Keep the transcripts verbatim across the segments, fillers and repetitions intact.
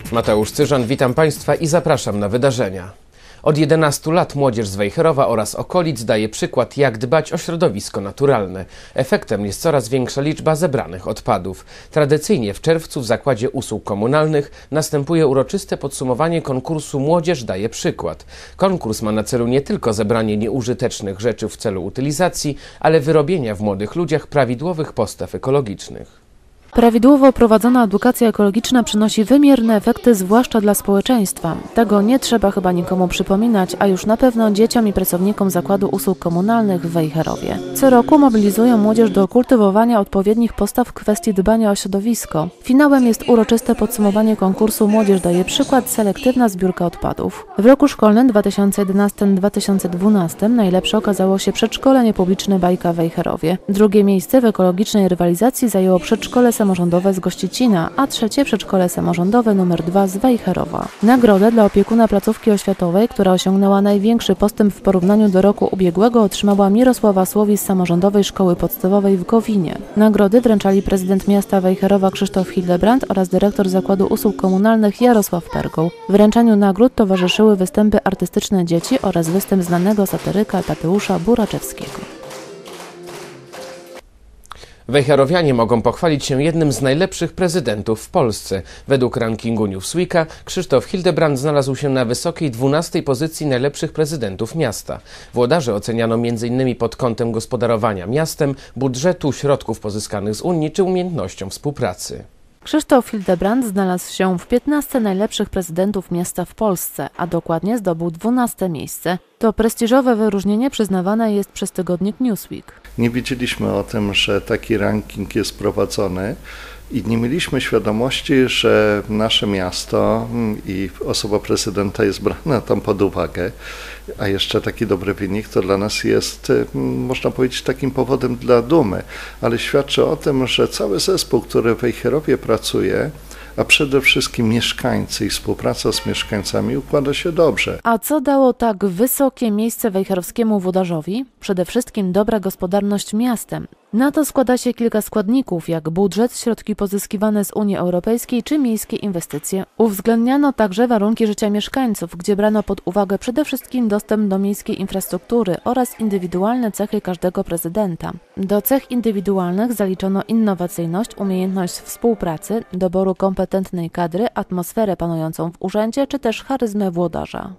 Mateusz Cyżan, witam Państwa i zapraszam na wydarzenia. Od jedenastu lat młodzież z Wejherowa oraz okolic daje przykład, jak dbać o środowisko naturalne. Efektem jest coraz większa liczba zebranych odpadów. Tradycyjnie w czerwcu w Zakładzie Usług Komunalnych następuje uroczyste podsumowanie konkursu Młodzież daje przykład. Konkurs ma na celu nie tylko zebranie nieużytecznych rzeczy w celu utylizacji, ale wyrobienia w młodych ludziach prawidłowych postaw ekologicznych. Prawidłowo prowadzona edukacja ekologiczna przynosi wymierne efekty, zwłaszcza dla społeczeństwa. Tego nie trzeba chyba nikomu przypominać, a już na pewno dzieciom i pracownikom Zakładu Usług Komunalnych w Wejherowie. Co roku mobilizują młodzież do kultywowania odpowiednich postaw w kwestii dbania o środowisko. Finałem jest uroczyste podsumowanie konkursu Młodzież daje przykład, selektywna zbiórka odpadów. W roku szkolnym dwa tysiące jedenastym dwa tysiące dwunastym najlepsze okazało się przedszkole niepubliczne Bajka w Wejherowie. Drugie miejsce w ekologicznej rywalizacji zajęło przedszkole samorządowe z Gościecina, a trzecie przedszkole samorządowe numer dwa z Wejherowa. Nagrodę dla opiekuna placówki oświatowej, która osiągnęła największy postęp w porównaniu do roku ubiegłego, otrzymała Mirosława Słowi z Samorządowej Szkoły Podstawowej w Gowinie. Nagrody wręczali prezydent miasta Wejherowa Krzysztof Hildebrand oraz dyrektor Zakładu Usług Komunalnych Jarosław Pergoł. Wręczaniu nagród towarzyszyły występy artystyczne dzieci oraz występ znanego satyryka Tadeusza Buraczewskiego. Wejherowianie mogą pochwalić się jednym z najlepszych prezydentów w Polsce. Według rankingu Newsweeka Krzysztof Hildebrand znalazł się na wysokiej dwunastej pozycji najlepszych prezydentów miasta. Włodarze oceniano między innymi pod kątem gospodarowania miastem, budżetu, środków pozyskanych z Unii czy umiejętnością współpracy. Krzysztof Hildebrand znalazł się w piętnastce najlepszych prezydentów miasta w Polsce, a dokładnie zdobył dwunaste miejsce. To prestiżowe wyróżnienie przyznawane jest przez tygodnik Newsweek. Nie wiedzieliśmy o tym, że taki ranking jest prowadzony i nie mieliśmy świadomości, że nasze miasto i osoba prezydenta jest brana tam pod uwagę, a jeszcze taki dobry wynik to dla nas jest, można powiedzieć, takim powodem dla dumy, ale świadczy o tym, że cały zespół, który w Wejherowie pracuje, a przede wszystkim mieszkańcy i współpraca z mieszkańcami układa się dobrze. A co dało tak wysokie miejsce wejherowskiemu włodarzowi? Przede wszystkim dobra gospodarność miastem. Na to składa się kilka składników, jak budżet, środki pozyskiwane z Unii Europejskiej czy miejskie inwestycje. Uwzględniano także warunki życia mieszkańców, gdzie brano pod uwagę przede wszystkim dostęp do miejskiej infrastruktury oraz indywidualne cechy każdego prezydenta. Do cech indywidualnych zaliczono innowacyjność, umiejętność współpracy, doboru kompetentnej kadry, atmosferę panującą w urzędzie czy też charyzmę włodarza.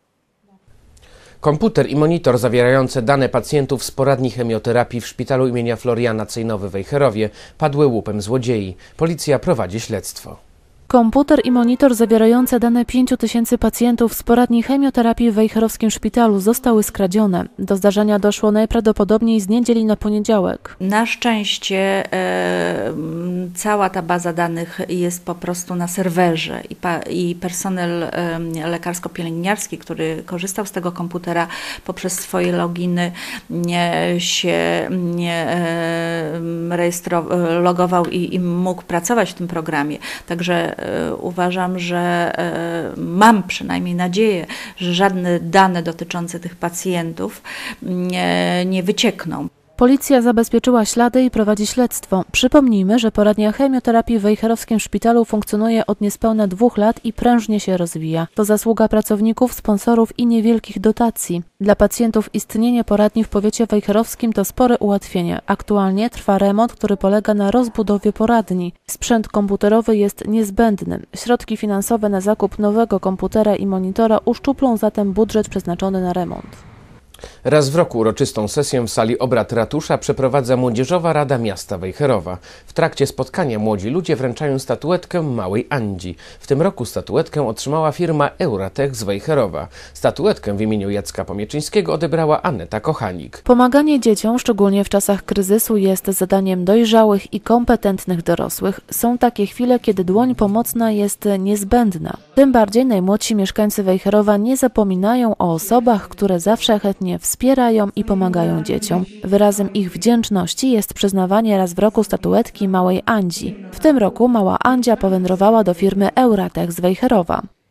Komputer i monitor zawierające dane pacjentów z poradni chemioterapii w szpitalu imienia Floriana Cejnowy w Wejherowie padły łupem złodziei. Policja prowadzi śledztwo. Komputer i monitor zawierające dane pięciu tysięcy pacjentów z poradni chemioterapii w wejherowskim szpitalu zostały skradzione. Do zdarzenia doszło najprawdopodobniej z niedzieli na poniedziałek. Na szczęście e, cała ta baza danych jest po prostu na serwerze i, pa, i personel e, lekarsko-pielęgniarski, który korzystał z tego komputera poprzez swoje loginy nie, się nie, e, rejestrował, logował i, i mógł pracować w tym programie. Także uważam, że mam przynajmniej nadzieję, że żadne dane dotyczące tych pacjentów nie, nie wyciekną. Policja zabezpieczyła ślady i prowadzi śledztwo. Przypomnijmy, że poradnia chemioterapii w wejherowskim szpitalu funkcjonuje od niespełna dwóch lat i prężnie się rozwija. To zasługa pracowników, sponsorów i niewielkich dotacji. Dla pacjentów istnienie poradni w powiecie wejherowskim to spore ułatwienie. Aktualnie trwa remont, który polega na rozbudowie poradni. Sprzęt komputerowy jest niezbędny. Środki finansowe na zakup nowego komputera i monitora uszczuplą zatem budżet przeznaczony na remont. Raz w roku uroczystą sesję w sali obrad ratusza przeprowadza Młodzieżowa Rada Miasta Wejherowa. W trakcie spotkania młodzi ludzie wręczają statuetkę Małej Andzi. W tym roku statuetkę otrzymała firma Euratech z Wejherowa. Statuetkę w imieniu Jacka Pomieczyńskiego odebrała Aneta Kochanik. Pomaganie dzieciom, szczególnie w czasach kryzysu, jest zadaniem dojrzałych i kompetentnych dorosłych. Są takie chwile, kiedy dłoń pomocna jest niezbędna. Tym bardziej najmłodsi mieszkańcy Wejherowa nie zapominają o osobach, które zawsze chętnie wspierają i pomagają dzieciom. Wyrazem ich wdzięczności jest przyznawanie raz w roku statuetki Małej Andzi. W tym roku Mała Andzia powędrowała do firmy Euratech z Wejherowa.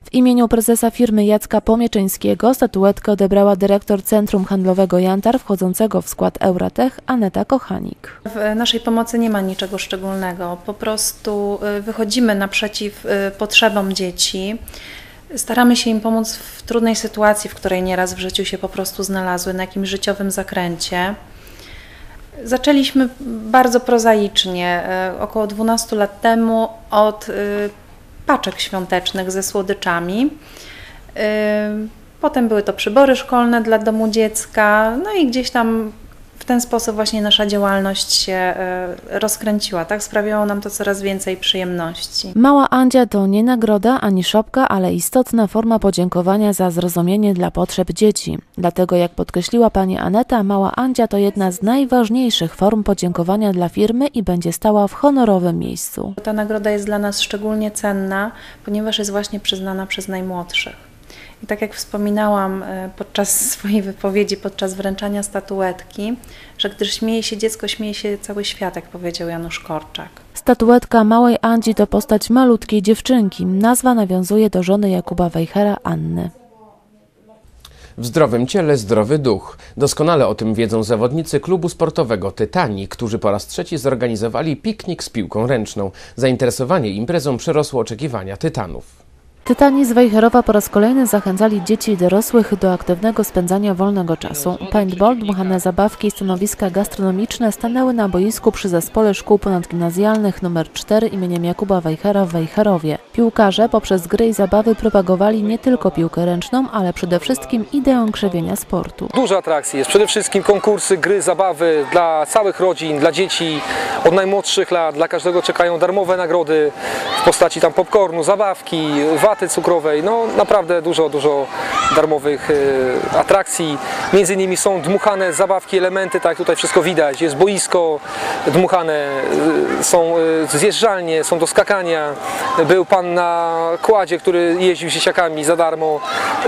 W imieniu prezesa firmy Jacka Pomieczynskiego statuetkę odebrała dyrektor Centrum Handlowego Jantar wchodzącego w skład Euratech Aneta Kochanik. W naszej pomocy nie ma niczego szczególnego, po prostu wychodzimy naprzeciw potrzebom dzieci. Staramy się im pomóc w trudnej sytuacji, w której nieraz w życiu się po prostu znalazły, na jakimś życiowym zakręcie. Zaczęliśmy bardzo prozaicznie, około dwunastu lat temu, od paczek świątecznych ze słodyczami. Potem były to przybory szkolne dla domu dziecka, no i gdzieś tam w ten sposób właśnie nasza działalność się rozkręciła, tak? Sprawiało nam to coraz więcej przyjemności. Mała Andzia to nie nagroda ani szopka, ale istotna forma podziękowania za zrozumienie dla potrzeb dzieci. Dlatego, jak podkreśliła pani Aneta, Mała Andzia to jedna z najważniejszych form podziękowania dla firmy i będzie stała w honorowym miejscu. Ta nagroda jest dla nas szczególnie cenna, ponieważ jest właśnie przyznana przez najmłodszych. I tak jak wspominałam podczas swojej wypowiedzi, podczas wręczania statuetki, że gdyż śmieje się dziecko, śmieje się cały świat, jak powiedział Janusz Korczak. Statuetka Małej Andzi to postać malutkiej dziewczynki. Nazwa nawiązuje do żony Jakuba Wejhera, Anny. W zdrowym ciele zdrowy duch. Doskonale o tym wiedzą zawodnicy klubu sportowego Tytani, którzy po raz trzeci zorganizowali piknik z piłką ręczną. Zainteresowanie imprezą przerosło oczekiwania Tytanów. Tytani z Wejherowa po raz kolejny zachęcali dzieci i dorosłych do aktywnego spędzania wolnego czasu. Paintball, dmuchane zabawki i stanowiska gastronomiczne stanęły na boisku przy zespole szkół ponadgimnazjalnych nr cztery imieniem Jakuba Wejhera w Wejherowie. Piłkarze poprzez gry i zabawy propagowali nie tylko piłkę ręczną, ale przede wszystkim ideę krzewienia sportu. Dużo atrakcji jest, przede wszystkim konkursy, gry, zabawy dla całych rodzin, dla dzieci od najmłodszych lat. Dla każdego czekają darmowe nagrody w postaci tam popcornu, zabawki, waty cukrowej, no naprawdę dużo, dużo darmowych y, atrakcji. Między innymi są dmuchane zabawki, elementy, tak tutaj wszystko widać. Jest boisko dmuchane, y, są y, zjeżdżalnie, są do skakania. Był pan na kładzie, który jeździł dzieciakami za darmo.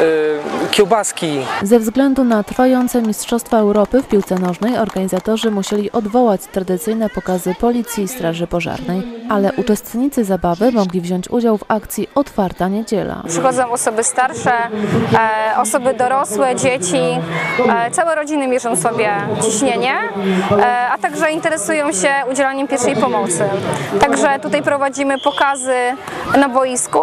Y, kiełbaski. Ze względu na trwające Mistrzostwa Europy w piłce nożnej organizatorzy musieli odwołać tradycyjne pokazy Policji i Straży Pożarnej, ale uczestnicy zabawy mogli wziąć udział w akcji Otwarta Niedziela. Przychodzą osoby starsze, e, osoby dorosłe, dzieci, e, całe rodziny mierzą sobie ciśnienie, e, a także interesują się udzielaniem pierwszej pomocy. Także tutaj prowadzimy pokazy na boisku,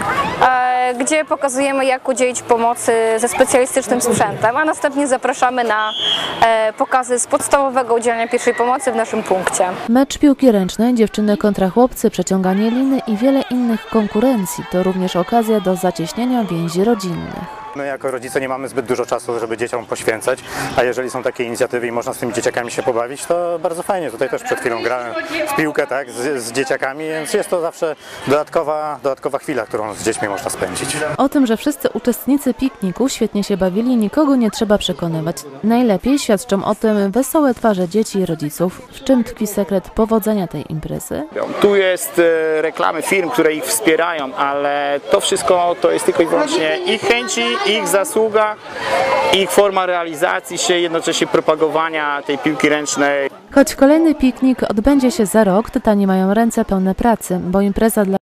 e, gdzie pokazujemy, jak udzielić pomocy ze specjalistycznym sprzętem, a następnie zapraszamy na e, pokazy z podstawowego udzielania pierwszej pomocy w naszym punkcie. Mecz piłki ręcznej, dziewczyny kontra chłopcy, przeciąganie liny i wiele innych konkurencji to również okazja do zacieśnienia więzi rodzinnych. My jako rodzice nie mamy zbyt dużo czasu, żeby dzieciom poświęcać, a jeżeli są takie inicjatywy i można z tymi dzieciakami się pobawić, to bardzo fajnie. Tutaj też przed chwilą grałem w piłkę, tak, z, z dzieciakami, więc jest to zawsze dodatkowa, dodatkowa chwila, którą z dziećmi można spędzić. O tym, że wszyscy uczestnicy pikniku świetnie się bawili, nikogo nie trzeba przekonywać. Najlepiej świadczą o tym wesołe twarze dzieci i rodziców. W czym tkwi sekret powodzenia tej imprezy? Tu jest e, reklamy firm, które ich wspierają, ale to wszystko to jest tylko i wyłącznie ich chęci, ich zasługa, ich forma realizacji się, jednocześnie propagowania tej piłki ręcznej. Choć kolejny piknik odbędzie się za rok, Tytani mają ręce pełne pracy, bo impreza dla